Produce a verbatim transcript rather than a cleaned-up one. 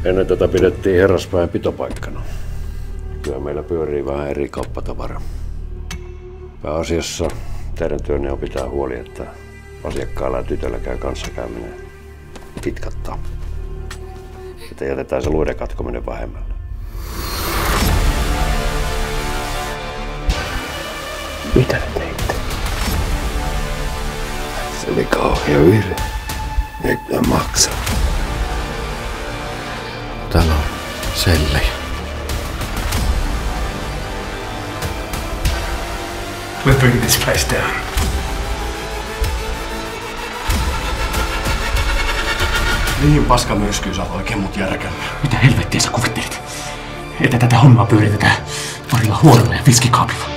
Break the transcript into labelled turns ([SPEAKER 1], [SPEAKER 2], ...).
[SPEAKER 1] Ennen tätä pidettiin herraspäin pitopaikkana. Kyllä meillä pyörii vähän eri kauppatavara. Pääasiassa teidän työnne on pitää huoli, että asiakkaalla ja tytöllä käy kanssakäyminen kitkattaa. Että jätetään se luiden katkominen vähemmälle.
[SPEAKER 2] Mitä te teitte?
[SPEAKER 1] Se oli kauhea virhe. Nyt mä maksan. Täällä on sellejä.
[SPEAKER 2] We're bringing this place down. Mihin paskamyrskyyn sä oot oikein mut järkännyt?
[SPEAKER 3] Mitä helvettiä sä kuvittelit? Että tätä hommaa pyöritetään parilla huonolla ja viskikaapilla.